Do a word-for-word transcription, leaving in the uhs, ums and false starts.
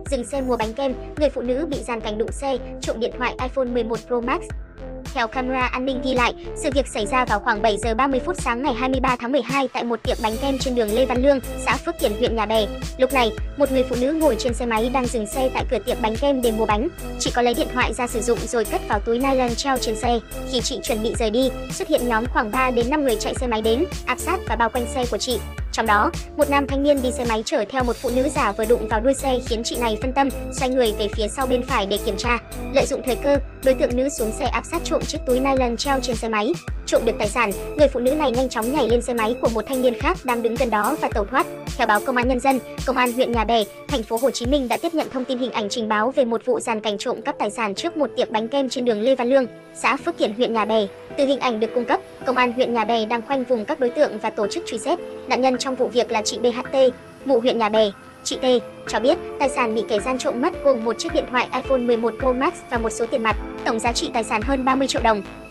dừng xe mua bánh kem, người phụ nữ bị giàn cảnh đụng xe, trộm điện thoại iPhone mười một Pro Max. Theo camera an ninh ghi lại, sự việc xảy ra vào khoảng bảy giờ ba mươi phút sáng ngày hai mươi ba tháng mười hai tại một tiệm bánh kem trên đường Lê Văn Lương, xã Phước Kiển, huyện Nhà Bè. Lúc này, một người phụ nữ ngồi trên xe máy đang dừng xe tại cửa tiệm bánh kem để mua bánh. Chị có lấy điện thoại ra sử dụng rồi cất vào túi nylon treo trên xe. Khi chị chuẩn bị rời đi, xuất hiện nhóm khoảng ba đến năm người chạy xe máy đến, áp sát và bao quanh xe của chị. Trong đó, một nam thanh niên đi xe máy chở theo một phụ nữ giả vừa đụng vào đuôi xe khiến chị này phân tâm, xoay người về phía sau bên phải để kiểm tra. Lợi dụng thời cơ, đối tượng nữ xuống xe áp sát trộm chiếc túi nylon treo trên xe máy. Trộm được tài sản, người phụ nữ này nhanh chóng nhảy lên xe máy của một thanh niên khác đang đứng gần đó và tẩu thoát. Theo báo Công an Nhân dân, Công an huyện Nhà Bè, thành phố Hồ Chí Minh đã tiếp nhận thông tin hình ảnh trình báo về một vụ giàn cảnh trộm cắp tài sản trước một tiệm bánh kem trên đường Lê Văn Lương, xã Phước Kiển, huyện Nhà Bè. Từ hình ảnh được cung cấp, Công an huyện Nhà Bè đang khoanh vùng các đối tượng và tổ chức truy xét. Nạn nhân trong vụ việc là chị bê hát tê, ngụ huyện Nhà Bè. Chị T cho biết tài sản bị kẻ gian trộm mất gồm một chiếc điện thoại iPhone mười một Pro Max và một số tiền mặt, tổng giá trị tài sản hơn ba mươi triệu đồng.